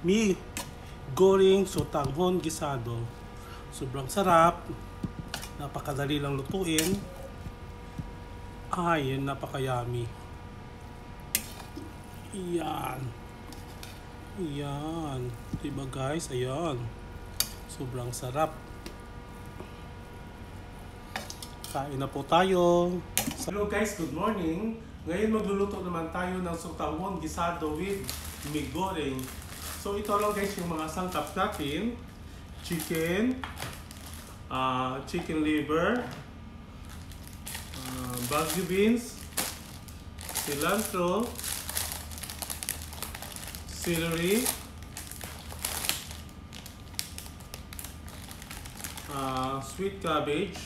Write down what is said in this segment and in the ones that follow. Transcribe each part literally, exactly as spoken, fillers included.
Mi goreng sotanghon gisado. Sobrang sarap. Napakadali lang lutuin. Ay, napaka-yummy. Iyan. Iyan. Diba guys? Ayan. Sobrang sarap. Kain na po tayo. Hello guys, good morning. Ngayon magluluto naman tayo ng sotanghon gisado with mi goreng. So ito lang guys yung mga sangkap natin. Chicken, uh, chicken liver, uh, bagu beans, cilantro, celery, uh, sweet cabbage.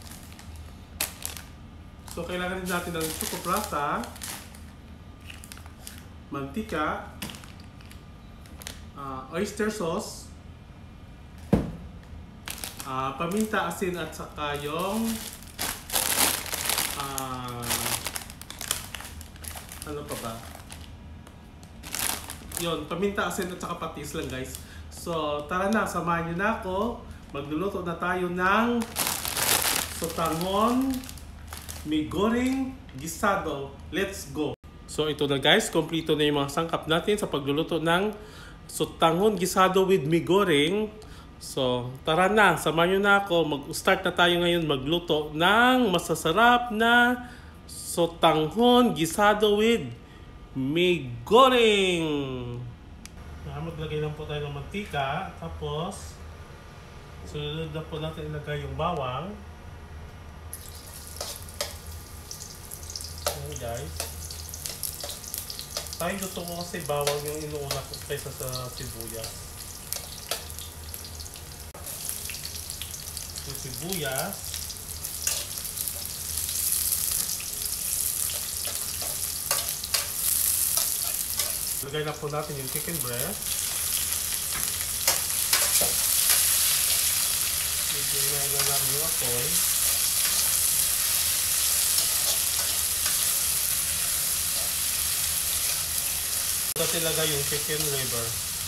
So kailangan din natin ng chocoprasa, mantika, uh, oyster sauce, uh, paminta, asin at saka yung uh, ano pa ba? Yun, paminta, asin at saka patis lang guys. So tara na, samahan nyo na ako. Magluluto na tayo ng sotanghon mi goreng gisado. Let's go! So ito na guys, kompleto na yung mga sangkap natin sa pagluluto ng sotanghon gisado with mi goreng. So tara na, samahan nyo na ako. Mag-start na tayo ngayon magluto ng masasarap na sotanghon gisado with mi goreng. Maglagay lang po tayo ng mantika. Tapos sunod na po natin ilagay yung bawang. Ayan guys. Tayo gusto ko kasi bawang yung inuuna ko kaysa sa sibuyas. So sibuyas. Lagay na po natin yung chicken breast. Medyo na lang yung apoy. Tapos ilagay yung chicken liver.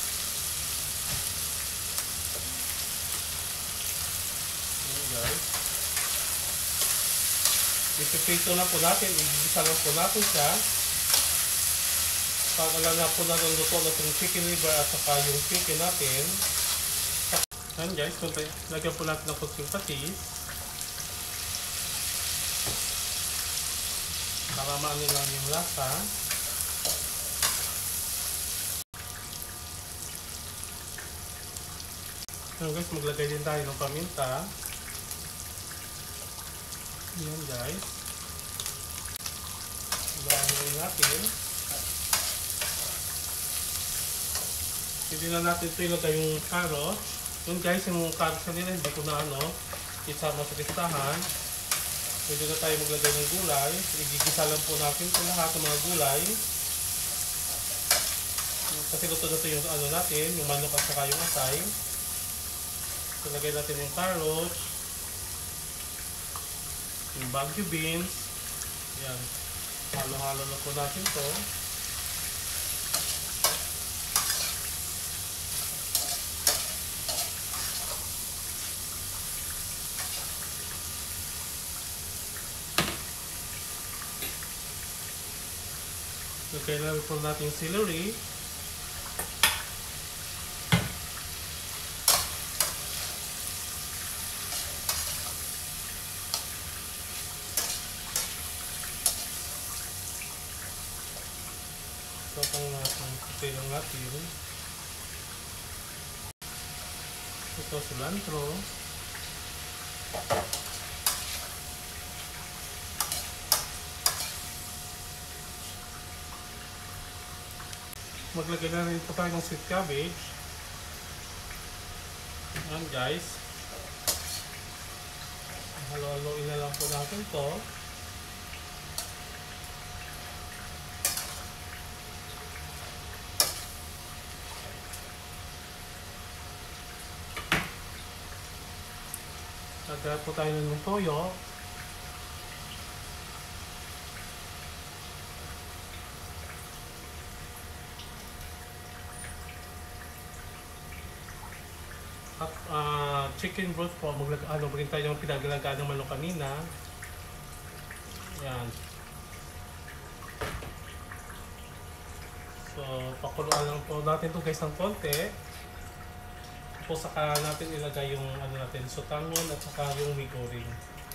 Ayan guys. Ipipito na po natin. Igisa lang po natin siya. Pag alam na po natin luto na itong chicken liver at saka yung chicken natin. Ayan guys, lagyan po natin ng kutsing patis. Para maano lang yung lasa. Ayan guys, maglagay din tayo ng paminta. Ayan guys. Lagyan natin. Hindi na natin ito ilagay yung carrot. Yun guys, yung carrot nila hindi ko na ano, isama sa listahan. Pwede na tayo maglagay ng gulay. Igigisa lang po natin ito lahat ng mga gulay. Kasi luto na ito yung ano natin, yung manok at saka yung atay. Ilagay natin yung carrot, yung bagu beans. Yan. Halo-halo na po natin ito. Kailangan po natin yung celery. So, pang natin, puti lang natin. Ito, cilantro. Maglagay na rin po tayo ng sweet cabbage. Ayan guys. Halo-haloin na lang po natin ito. Lagyan po tayo ng toyo. At uh, chicken broth po, maglag ano, maghintay yung pinaglagaan ng manok kanina. Yan. So, pakuluan lang po natin to guys ng konti. Tapos saka natin ilagay yung ano natin, sotangon at saka yung migoreng.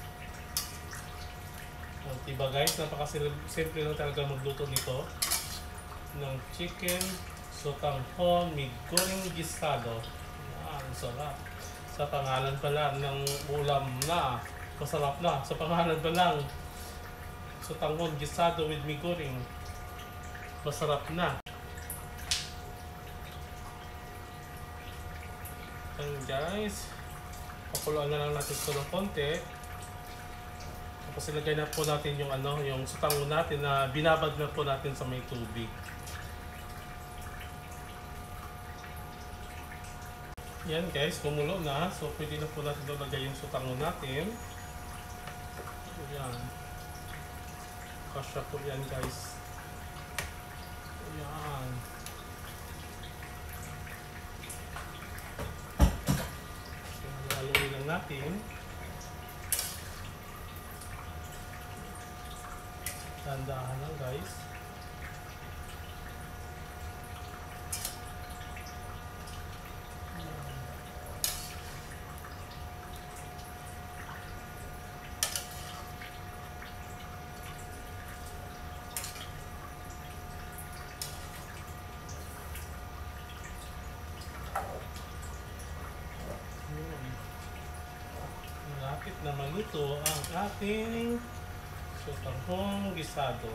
So, diba guys, napaka-simple lang talaga magluto nito ng chicken sotanghon migoreng gisado. Yan, sarap. Sa pangalan pa lang ng ulam na, masarap na. Sa pangalan pa lang, sotanghon gisado with migoreng, masarap na. And guys, pakuluan na lang natin ito ng konti. Tapos ilagay na po natin yung ano, yung sotanghon natin na binabad na po natin sa may tubig. Yan guys, kumulo na. So pwede na po natin ilagay yung sotanghon natin. Yan. Kasya po yan guys. Yan. Haluin lang natin. Tandahan lang guys. Malapit na maluto ang ating sotanghon gisado.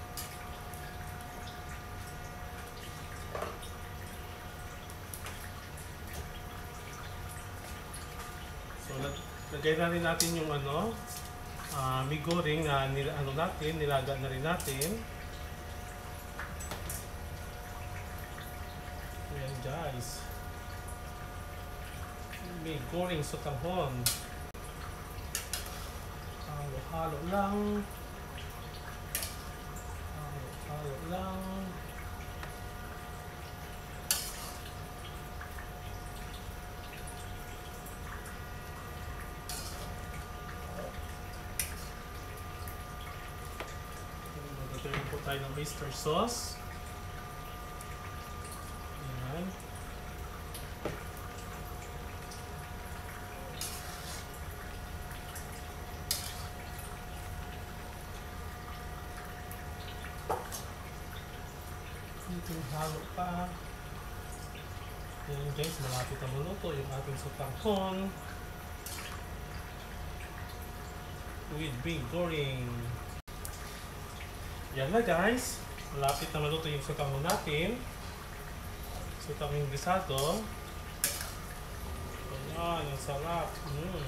So lagay na rin natin yung ano, uh, migoreng na nil ano natin, nilaga na rin natin. Ayan guys. Migoreng sotanghon. Halo-halo lang. Halo-halo lang. Magkakaroon po tayo ng oyster sauce. Ayan. Halo pa. Yan guys, malapit na maluto yung ating sotanghon with migoreng. Yan na guys, malapit na maluto yung sotanghon natin. Sotanghon gisado. Ayan, ang sarap. Mm.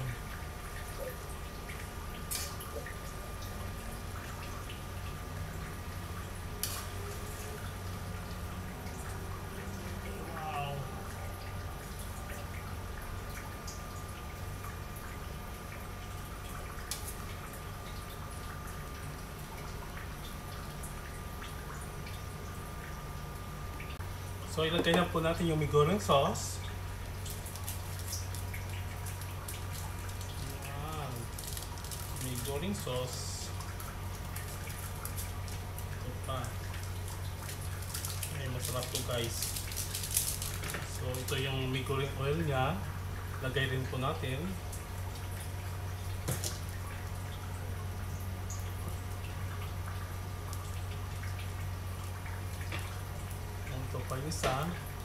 So ilagay na po natin yung migoreng sauce. Ayan. Migoreng sauce. Ito pa. Ay, masarap to guys. So ito yung migoreng oil niya. Lagay rin po natin. Ito pa yung isa.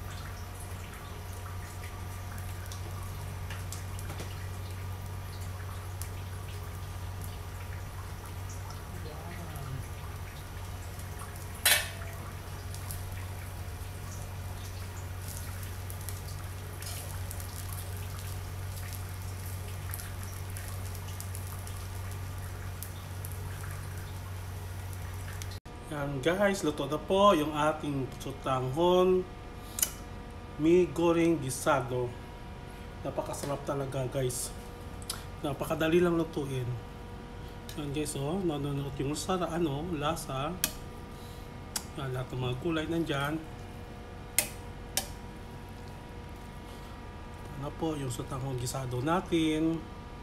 Yan guys, luto na po yung ating sotanghon migoreng gisado. Napakasarap talaga guys. Napakadali lang lutuin. Yan guys, oh, nanunot yung sara, ano, lasa. Yan, lahat ng mga kulay nandyan. na po yung sotanghon gisado natin.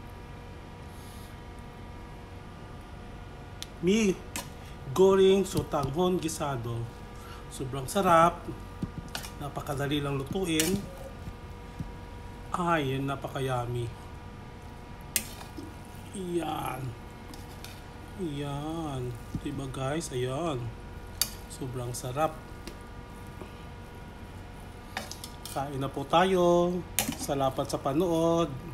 Mi goreng sotanghon gisado. Sobrang sarap. Napakadali lang lutuin. Ay, napaka-yummy. Iyan. Iyan. Diba guys? Ayan. Sobrang sarap. Kain na po tayo. Salamat sa panood.